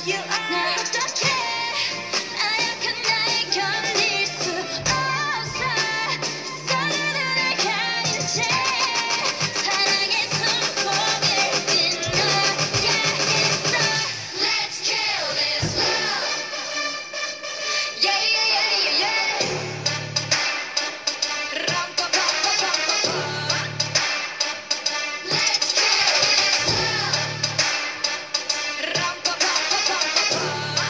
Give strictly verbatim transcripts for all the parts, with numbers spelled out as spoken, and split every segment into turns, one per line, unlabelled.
you are. 어떡해 나약한 나에 견딜 수 없어. 서로를 가린 채 사랑의 손목을 끈 너야 있어. Let's kill this love. Yeah yeah yeah yeah yeah. Rum pa pa pa pa pa pa. Let's kill this love. Rum pa pa pa pa pa pa.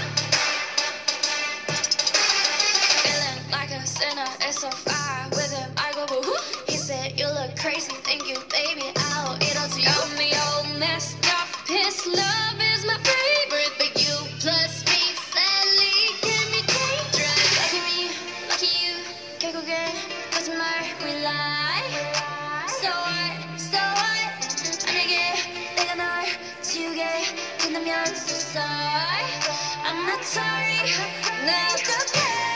Feeling like a sinner, it's so far with him. I go woo. He said you look crazy, thank you, baby. I'll eat up to you. Got me all messed up. His love is my favorite, but you plus me sadly can be dangerous. Lucky me, lucky you. 결국엔 거짓말 we lie. So what, so what. 만약에 내가 널 지우게 된다면 so sorry. I'm not sorry. 나 어떡해